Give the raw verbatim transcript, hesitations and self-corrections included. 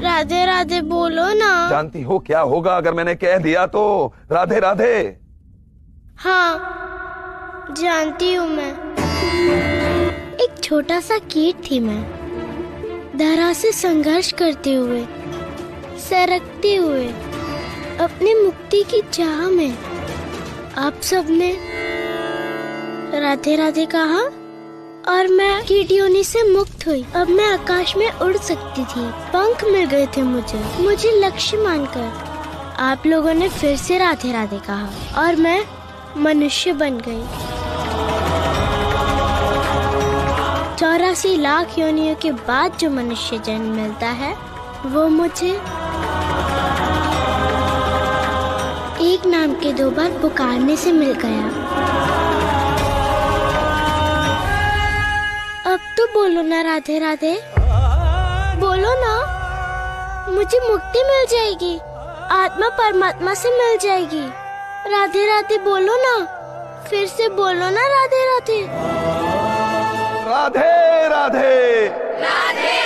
राधे राधे बोलो ना। जानती हो क्या होगा अगर मैंने कह दिया तो? राधे राधे। हाँ जानती हूँ मैं। एक छोटा सा कीट थी मैं, धरा से संघर्ष करते हुए, सरकते हुए अपनी मुक्ति की चाह में। आप सबने राधे राधे कहा और मैं कीट योनि से मुक्त हुई। अब मैं आकाश में उड़ सकती थी, पंख मिल गए थे मुझे मुझे लक्ष्य मानकर। आप लोगों ने फिर से राधे राधे कहा और मैं मनुष्य बन गई। चौरासी लाख योनियों के बाद जो मनुष्य जन्म मिलता है वो मुझे एक नाम के दो बार पुकारने से मिल गया। अब तो बोलो ना राधे राधे, बोलो ना। मुझे मुक्ति मिल जाएगी, आत्मा परमात्मा से मिल जाएगी। राधे राधे बोलो ना, फिर से बोलो ना राधे राधे। राधे राधे। राधे